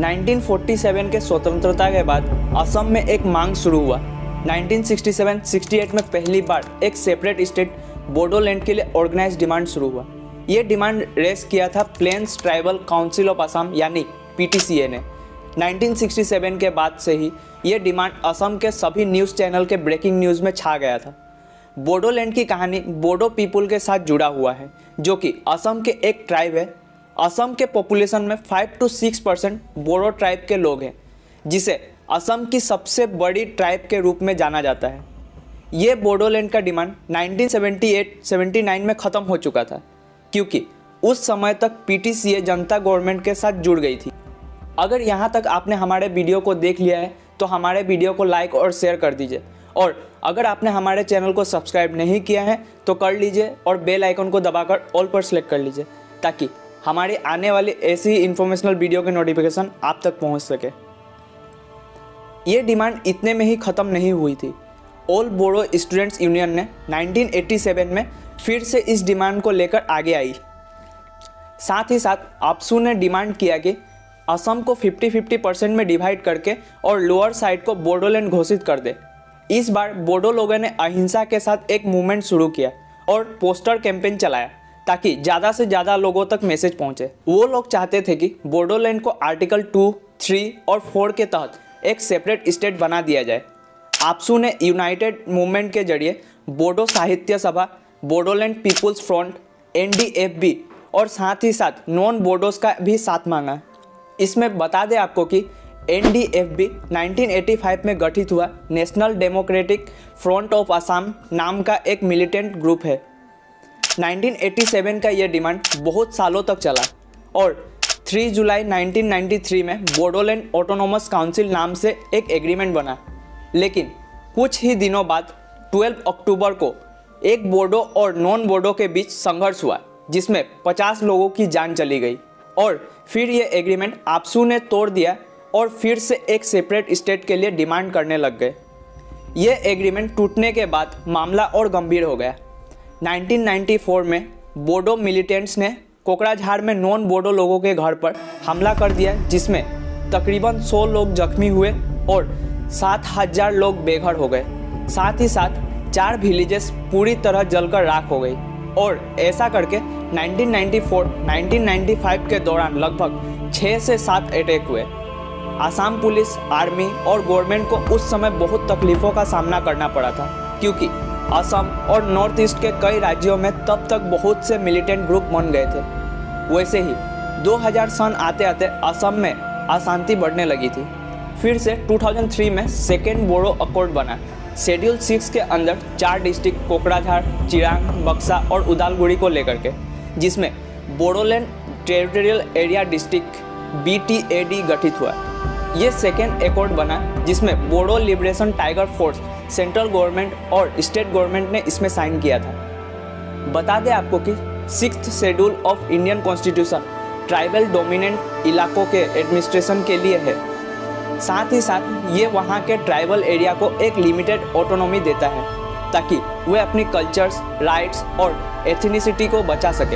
1947 के स्वतंत्रता के बाद असम में एक मांग शुरू हुआ। 1967-68 में पहली बार एक सेपरेट स्टेट बोडोलैंड के लिए ऑर्गेनाइज डिमांड शुरू हुआ। ये डिमांड रेस किया था plains tribal council of Assam यानी पीटीसीए ने। 1967 के बाद से ही ये डिमांड असम के सभी न्यूज़ चैनल के ब्रेकिंग न्यूज़ में छा गया था। बोडोलैंड की कहानी बोडो पीपुल के साथ जुड़ा हुआ है, जो कि असम के एक ट्राइब है। असम के पॉपुलेशन में 5 to 6% बोडो ट्राइब के लोग हैं, जिसे असम की सबसे बड़ी ट्राइब के रूप में जाना जाता है। ये बोडोलैंड का डिमांड 1978-79 में ख़त्म हो चुका था, क्योंकि उस समय तक पीटीसीए जनता गवर्नमेंट के साथ जुड़ गई थी। अगर यहाँ तक आपने हमारे वीडियो को देख लिया है तो हमारे वीडियो को लाइक और शेयर कर दीजिए, और अगर आपने हमारे चैनल को सब्सक्राइब नहीं किया है तो कर लीजिए और बेल आइकन को दबाकर ऑल पर सेलेक्ट कर लीजिए, ताकि हमारी आने वाली ऐसी ही इन्फॉर्मेशनल वीडियो के नोटिफिकेशन आप तक पहुंच सके। ये डिमांड इतने में ही ख़त्म नहीं हुई थी। ऑल बोडो स्टूडेंट्स यूनियन ने 1987 में फिर से इस डिमांड को लेकर आगे आई। साथ ही साथ आपसू ने डिमांड किया कि असम को 50-50% में डिवाइड करके और लोअर साइड को बोडोलैंड घोषित कर दे। इस बार बोडो लोगों ने अहिंसा के साथ एक मूवमेंट शुरू किया और पोस्टर कैंपेन चलाया, ताकि ज़्यादा से ज़्यादा लोगों तक मैसेज पहुंचे। वो लोग चाहते थे कि बोडोलैंड को आर्टिकल 2, 3 और 4 के तहत एक सेपरेट स्टेट बना दिया जाए। आपसू ने यूनाइटेड मूवमेंट के जरिए बोडो साहित्य सभा, बोडोलैंड पीपुल्स फ्रंट, NDFB और साथ ही साथ नॉन बोडोस का भी साथ मांगा। इसमें बता दें आपको कि NDFB 1985 में गठित हुआ national democratic front of Assam नाम का एक मिलिटेंट ग्रुप है। 1987 का यह डिमांड बहुत सालों तक चला और 3 जुलाई 1993 में बोडोलैंड ऑटोनोमस काउंसिल नाम से एक एग्रीमेंट बना। लेकिन कुछ ही दिनों बाद 12 अक्टूबर को एक बोडो और नॉन बोडो के बीच संघर्ष हुआ, जिसमें 50 लोगों की जान चली गई और फिर ये एग्रीमेंट आपसू ने तोड़ दिया और फिर से एक सेपरेट स्टेट के लिए डिमांड करने लग गए। ये एग्रीमेंट टूटने के बाद मामला और गंभीर हो गया। 1994 में बोडो मिलिटेंट्स ने कोकराझार में नॉन बोडो लोगों के घर पर हमला कर दिया, जिसमें तकरीबन 100 लोग जख्मी हुए और 7000 लोग बेघर हो गए। साथ ही साथ 4 विलेजेस पूरी तरह जलकर राख हो गई और ऐसा करके 1994-1995 के दौरान लगभग 6 से 7 अटैक हुए। आसाम पुलिस, आर्मी और गवर्नमेंट को उस समय बहुत तकलीफ़ों का सामना करना पड़ा था, क्योंकि असम और नॉर्थ ईस्ट के कई राज्यों में तब तक बहुत से मिलिटेंट ग्रुप बन गए थे। वैसे ही 2000 सन आते आते असम में अशांति बढ़ने लगी थी। फिर से 2003 में सेकेंड बोडो अकॉर्ड बना। शेड्यूल 6 के अंदर 4 डिस्ट्रिक्ट कोकराझार, चिरांग, बक्सा और उदालगुड़ी को लेकर के, जिसमें Bodoland territorial area district BTAD गठित हुआ। ये सेकेंड एकॉर्ड बना, जिसमें Bodo liberation tiger force, central government और स्टेट गवर्नमेंट ने इसमें साइन किया था। बता दें आपको कि 6th schedule of Indian constitution tribal dominant इलाकों के एडमिनिस्ट्रेशन के लिए है। साथ ही साथ ये वहाँ के ट्राइबल एरिया को एक लिमिटेड ऑटोनॉमी देता है, ताकि वे अपनी कल्चर्स, राइट्स और एथनिसिटी को बचा सके।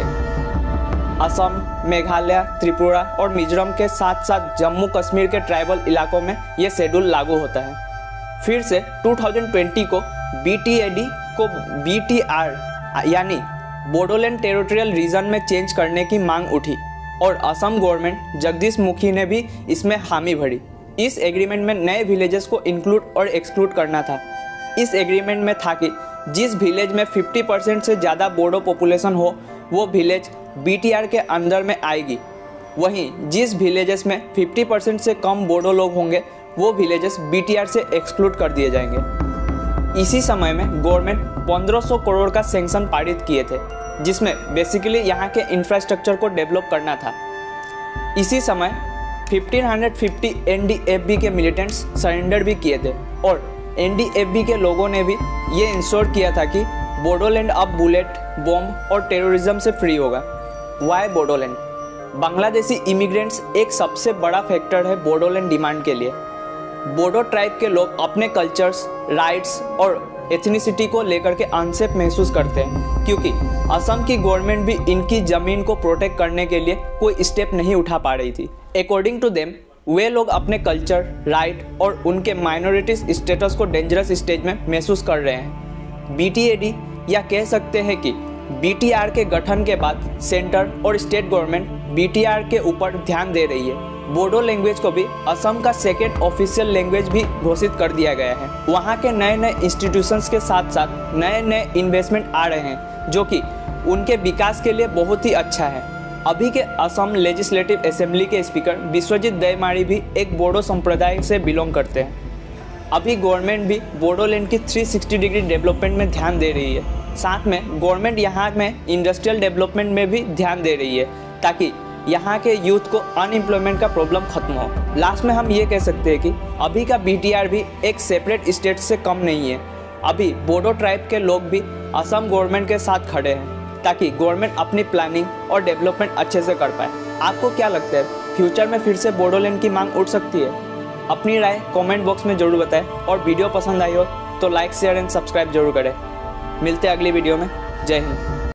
असम, मेघालय, त्रिपुरा और मिजोरम के साथ साथ जम्मू कश्मीर के ट्राइबल इलाकों में ये शेड्यूल लागू होता है। फिर से 2020 को BTAD को BTR यानी बोडोलैंड टेरिटोरियल रीजन में चेंज करने की मांग उठी और असम गवर्नमेंट जगदीश मुखी ने भी इसमें हामी भरी। इस एग्रीमेंट में नए विलेजेस को इंक्लूड और एक्सक्लूड करना था। इस एग्रीमेंट में था कि जिस विलेज में 50% से ज़्यादा बोडो पॉपुलेशन हो, वो विलेज BTR के अंदर में आएगी। वहीं जिस विलेजेस में 50% से कम बोडो लोग होंगे, वो विलेजेस BTR से एक्सक्लूड कर दिए जाएंगे। इसी समय में गवर्नमेंट 1500 करोड़ का सैंक्शन पारित किए थे, जिसमें बेसिकली यहाँ के इंफ्रास्ट्रक्चर को डेवलप करना था। इसी समय 1550 NDFB के मिलिटेंट्स सरेंडर भी किए थे और NDFB के लोगों ने भी ये इंश्योर किया था कि बोडोलैंड अब बुलेट, बॉम्ब और टेररिज्म से फ्री होगा। वाई बोडोलैंड? बांग्लादेशी इमिग्रेंट्स एक सबसे बड़ा फैक्टर है बोडोलैंड डिमांड के लिए। बोडो ट्राइब के लोग अपने कल्चर्स, राइट्स और एथनिसिटी को लेकर के अनसेफ महसूस करते हैं, क्योंकि असम की गवर्नमेंट भी इनकी ज़मीन को प्रोटेक्ट करने के लिए कोई स्टेप नहीं उठा पा रही थी। अकॉर्डिंग टू देम, वे लोग अपने कल्चर, राइट और उनके माइनॉरिटीज स्टेटस को डेंजरस स्टेज में महसूस कर रहे हैं। BTAD या कह सकते हैं कि BTR के गठन के बाद सेंटर और स्टेट गवर्नमेंट BTR के ऊपर ध्यान दे रही है। बोडो लैंग्वेज को भी असम का सेकेंड ऑफिशियल लैंग्वेज भी घोषित कर दिया गया है। वहाँ के नए नए इंस्टीट्यूशंस के साथ साथ नए नए इन्वेस्टमेंट आ रहे हैं जो कि उनके विकास के लिए बहुत ही अच्छा है। अभी के असम लेजिस्लेटिव असेंबली के स्पीकर विश्वजीत दयमारी भी एक बोडो संप्रदाय से बिलोंग करते हैं। अभी गवर्नमेंट भी बोडोलैंड की 360 डिग्री डेवलपमेंट में ध्यान दे रही है। साथ में गवर्नमेंट यहाँ में इंडस्ट्रियल डेवलपमेंट में भी ध्यान दे रही है ताकि यहाँ के यूथ को अनएम्प्लॉयमेंट का प्रॉब्लम खत्म हो। लास्ट में हम ये कह सकते हैं कि अभी का BTR भी एक सेपरेट स्टेट से कम नहीं है। अभी बोडो ट्राइब के लोग भी असम गवर्नमेंट के साथ खड़े हैं ताकि गवर्नमेंट अपनी प्लानिंग और डेवलपमेंट अच्छे से कर पाए। आपको क्या लगता है, फ्यूचर में फिर से बोडोलैंड की मांग उठ सकती है? अपनी राय कमेंट बॉक्स में ज़रूर बताएं और वीडियो पसंद आई हो तो लाइक, शेयर एंड सब्सक्राइब जरूर करें। मिलते हैं अगली वीडियो में। जय हिंद।